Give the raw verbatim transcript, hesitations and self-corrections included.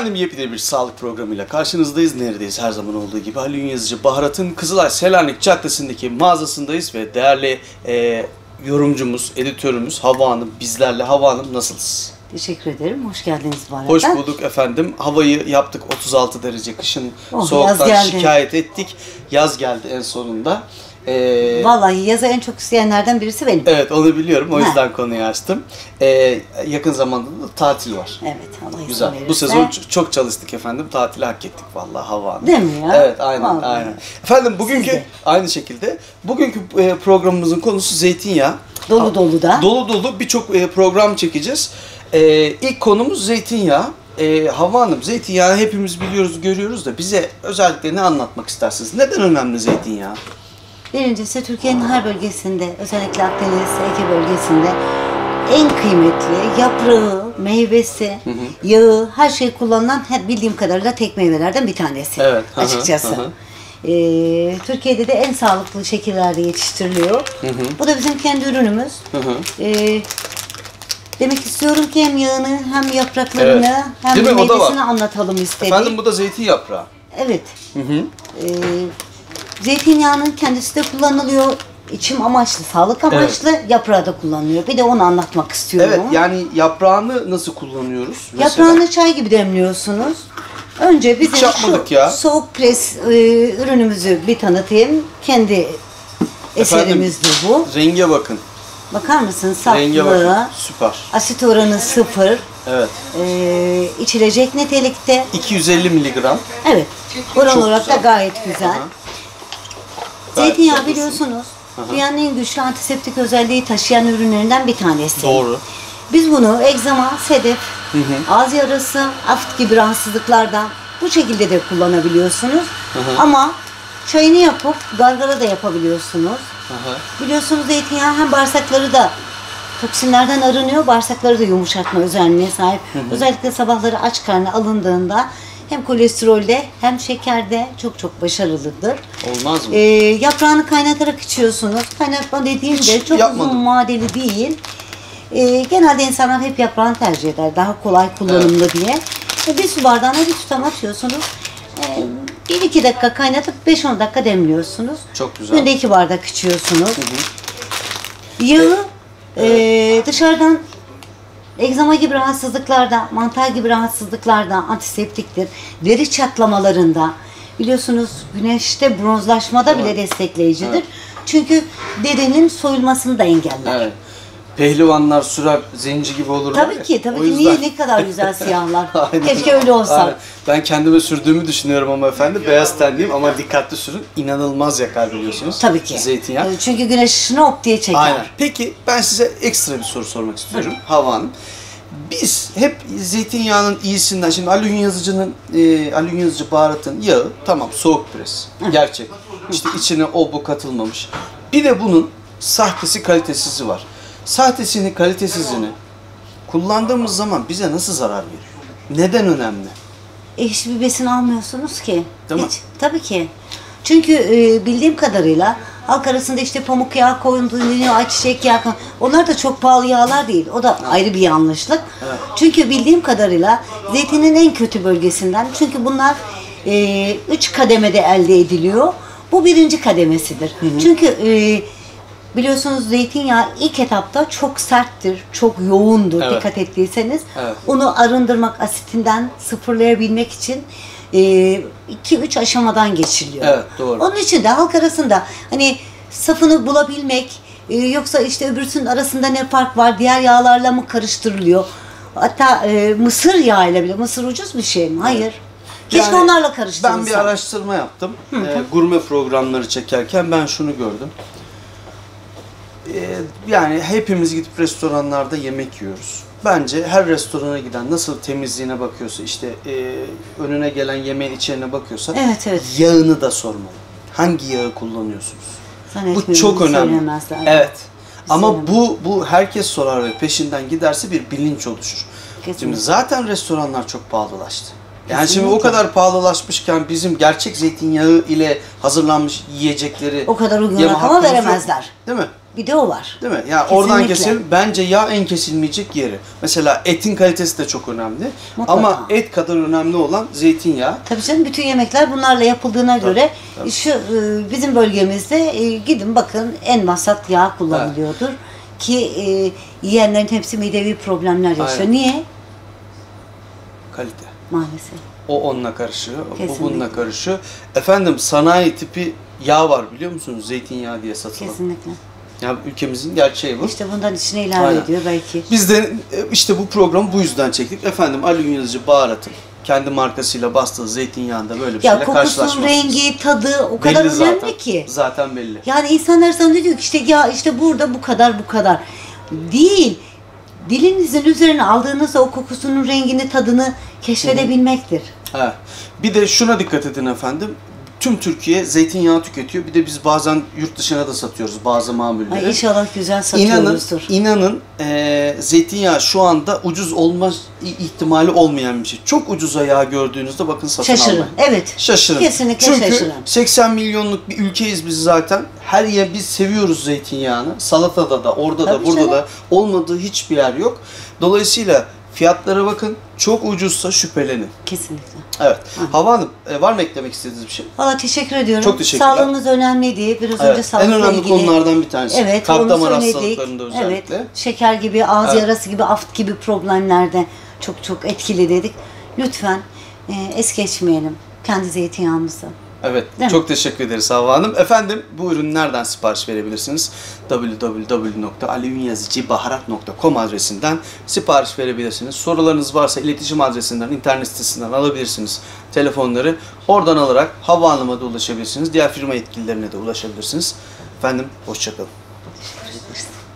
Efendim yepyeni bir sağlık programıyla karşınızdayız. Neredeyiz? Her zaman olduğu gibi Halil Yazıcı Baharat'ın Kızılay Selanik Caddesi'ndeki mağazasındayız ve değerli e, yorumcumuz, editörümüz Havva Hanım bizlerle. Havva Hanım nasılsınız? Teşekkür ederim. Hoş geldiniz Baharat. Hoş bulduk efendim. Havayı yaptık otuz altı derece kışın oh, soğuktan şikayet ettik. Yaz geldi en sonunda. Ee, Vallahi yaza en çok isteyenlerden birisi benim. Evet onu biliyorum. O yüzden ha. konuyu açtım. Ee, yakın zamanda da tatil var. Evet. Allah güzel. verirse. Bu sezon çok çalıştık efendim. Tatili hak ettik vallahi Havva Hanım. Değil mi ya? Evet aynen vallahi. aynen. Efendim bugünkü aynı şekilde bugünkü programımızın konusu zeytinyağı. Dolu dolu da. Dolu dolu birçok program çekeceğiz. Ee, ilk konumuz zeytinyağı. Ee, Havva Hanım, zeytinyağı hepimiz biliyoruz, görüyoruz da bize özellikle ne anlatmak istersiniz? Neden önemli zeytinyağı? Birincisi Türkiye'nin her bölgesinde, özellikle Akdeniz, Ege bölgesinde en kıymetli yaprağı, meyvesi, hı hı. yağı, her şey kullanılan bildiğim kadarıyla tek meyvelerden bir tanesi. Evet. Açıkçası. Hı hı. Ee, Türkiye'de de en sağlıklı şekillerde yetiştiriliyor. Hı hı. Bu da bizim kendi ürünümüz. Hı hı. Ee, demek istiyorum ki hem yağını hem yapraklarını evet. hem Değil meyvesini anlatalım istedik. Efendim bu da zeytin yaprağı. Evet. Hı hı. Ee, Zeytinyağının kendisi de kullanılıyor. İçim amaçlı, sağlık amaçlı, evet. yaprağı da kullanılıyor. Bir de onu anlatmak istiyorum. Evet, yani yaprağını nasıl kullanıyoruz? Mesela? Yaprağını çay gibi demliyorsunuz. Önce bizim şu ya. soğuk pres e, ürünümüzü bir tanıtayım. Kendi eserimizdir bu. Renge bakın. Bakar mısın? Saflığı, renge bakın. Süper. Asit oranı sıfır. Evet. E, içilecek nitelikte. iki yüz elli miligram. Evet. Oran olarak da gayet güzel. Aha. Zeytinyağı biliyorsunuz, dünyanın en güçlü antiseptik özelliği taşıyan ürünlerinden bir tanesi. Doğru. Biz bunu egzama, sedef, hı hı. ağız yarası, aft gibi rahatsızlıklarda bu şekilde de kullanabiliyorsunuz. Hı hı. Ama çayını yapıp gargara da yapabiliyorsunuz. Hı hı. Biliyorsunuz zeytinyağı hem bağırsakları da toksinlerden arınıyor, bağırsakları da yumuşatma özelliğine sahip. Hı hı. Özellikle sabahları aç karnı alındığında hem kolesterolde hem şekerde çok çok başarılıdır. Olmaz mı? Ee, yaprağını kaynatarak içiyorsunuz. Kaynatma dediğimde çok yapmadım. uzun vadeli değil. Ee, genelde insanlar hep yaprağını tercih eder. Daha kolay kullanımlı evet. diye. Ee, bir su bardağına bir tutam atıyorsunuz. Ee, bir iki dakika kaynatıp beş on dakika demliyorsunuz. Çok güzel. Günde iki bardak içiyorsunuz. Hı hı. Yağı evet. e, dışarıdan egzama gibi rahatsızlıklarda, mantar gibi rahatsızlıklarda antiseptiktir. Deri çatlamalarında, biliyorsunuz güneşte bronzlaşmada evet. bile destekleyicidir. Evet. Çünkü derinin soyulmasını da engeller. Evet. Pehlivanlar sürer, zenci gibi olur. Tabii ki, tabii ki. Yüzden... Niye ne kadar güzel siyahlar. Keşke öyle olsa. Aynen. Ben kendime sürdüğümü düşünüyorum ama efendim. Beyaz tenliyim ama dikkatli sürün. İnanılmaz yakar biliyorsunuz. Tabii ki. Zeytinyağı. Çünkü güneş ışını hop diye çeker. Aynen. Peki ben size ekstra bir soru sormak istiyorum. Havva Hanım. Biz hep zeytinyağının iyisinden, şimdi Halil Yazıcı'nın, e, Halil Yazıcı Baharat'ın yağı tamam soğuk pres. Gerçek. İşte içine o bu katılmamış. Bir de bunun sahtesi kalitesizi var. Sahtesini, kalitesizini kullandığımız zaman bize nasıl zarar veriyor? Neden önemli? E, hiçbir besin almıyorsunuz ki. Değil mi? Hiç. Tabii ki. Çünkü e, bildiğim kadarıyla halk arasında işte pamuk yağı koyuluyor, ayçiçek yağı koyuluyor. Onlar da çok pahalı yağlar değil. O da evet. ayrı bir yanlışlık. Evet. Çünkü bildiğim kadarıyla zeytinin en kötü bölgesinden. Çünkü bunlar e, üç kademede elde ediliyor. Bu birinci kademesidir. Hı hı. Çünkü e, biliyorsunuz zeytinyağı ilk etapta çok serttir, çok yoğundur evet. dikkat ettiyseniz. Evet. Onu arındırmak, asitinden sıfırlayabilmek için iki üç aşamadan geçiliyor. Evet, doğru. Onun için de halk arasında hani safını bulabilmek, e, yoksa işte öbürsünün arasında ne fark var, diğer yağlarla mı karıştırılıyor? Hatta e, mısır yağıyla bile, mısır ucuz bir şey mi? Hayır. Keşke yani, onlarla karıştırılsa. Ben bir araştırma yaptım. Hı -hı. E, gurme programları çekerken ben şunu gördüm. E, yani hepimiz gidip restoranlarda yemek yiyoruz. Bence her restorana giden nasıl temizliğine bakıyorsa, işte e, önüne gelen yemeğin içeriğine bakıyorsa evet, evet. yağını da sormalı. Hangi yağı kullanıyorsunuz? Bu çok önemli. Evet. Ama bu bu herkes sorar ve peşinden giderse bir bilinç oluşur. Kesinlikle. Şimdi zaten restoranlar çok pahalılaştı. Yani şimdi o Kesinlikle. kadar pahalılaşmışken bizim gerçek zeytinyağı ile hazırlanmış yiyecekleri O kadar uygun yeme rakama hakkımız yok. veremezler. Değil mi? Bir de o var. Değil mi? Yani oradan Kesinlikle. keselim. Bence yağ en kesilmeyecek yeri. Mesela etin kalitesi de çok önemli. Mutlaka. Ama et kadar önemli olan zeytinyağı. Tabii canım, bütün yemekler bunlarla yapıldığına göre tabii. şu e, bizim bölgemizde e, gidin bakın en vasat yağ kullanılıyordur. Ki e, yiyenlerin hepsi midevi problemler yaşıyor. Aynen. Niye? Kalite. Maalesef. O onunla karışıyor, Kesinlikle. bu bununla karışıyor. Efendim sanayi tipi yağ var biliyor musunuz? Zeytinyağı diye satılan. Kesinlikle. Yani ülkemizin gerçeği bu. İşte bundan içine ilave Aynen. ediyor belki. Biz de e, işte bu programı bu yüzden çektik. Efendim Ali Gün Yazıcı Baharat'ın kendi markasıyla bastığı zeytinyağında böyle bir Ya şeyle kokusu, karşılaşmazsınız. rengi, tadı o kadar Belli önemli zaten. ki. Zaten belli. Yani insanlar sana diyor ki işte ya işte burada bu kadar bu kadar. Değil. Dilinizin üzerine aldığınızda o kokusunun rengini, tadını keşfedebilmektir. He. Bir de şuna dikkat edin efendim. Tüm Türkiye zeytinyağı tüketiyor. Bir de biz bazen yurt dışına da satıyoruz bazı mamulleri. Ay inşallah güzel İnanın, satıyoruzdur. inanın e, zeytinyağı şu anda ucuz olma ihtimali olmayan bir şey. Çok ucuza yağ gördüğünüzde bakın satın Şaşırın. almayın. Evet. Şaşırın. Kesinlikle Çünkü şaşırın. seksen milyonluk bir ülkeyiz biz zaten. Her yer biz seviyoruz zeytinyağını. Salatada da, orada Tabii da, burada canım. da olmadığı hiçbir yer yok. Dolayısıyla fiyatlara bakın. Çok ucuzsa şüphelenin. Kesinlikle. Evet. Hava Hanım, e, var mı eklemek istediğiniz bir şey? Valla teşekkür ediyorum. Çok teşekkürler. Sağlığımız önemliydi. Biraz önce Evet. sağlıkla En önemli ilgili. konulardan bir tanesi. Evet, Kalp onu damar söyledik. hastalıklarında özellikle. Evet, şeker gibi, ağız Evet. yarası gibi, aft gibi problemlerde çok çok etkili dedik. Lütfen e, es geçmeyelim kendi zeytinyağımızı. Evet, Değil çok mi? teşekkür ederiz Havva Hanım. Efendim, bu ürünü nereden sipariş verebilirsiniz? double-u double-u double-u nokta ali ün yazıcı baharat nokta com adresinden sipariş verebilirsiniz. Sorularınız varsa iletişim adresinden, internet sitesinden alabilirsiniz telefonları. Oradan alarak Havva Hanım'a da ulaşabilirsiniz. Diğer firma yetkililerine de ulaşabilirsiniz. Efendim, hoşça kalın. Teşekkür ederiz.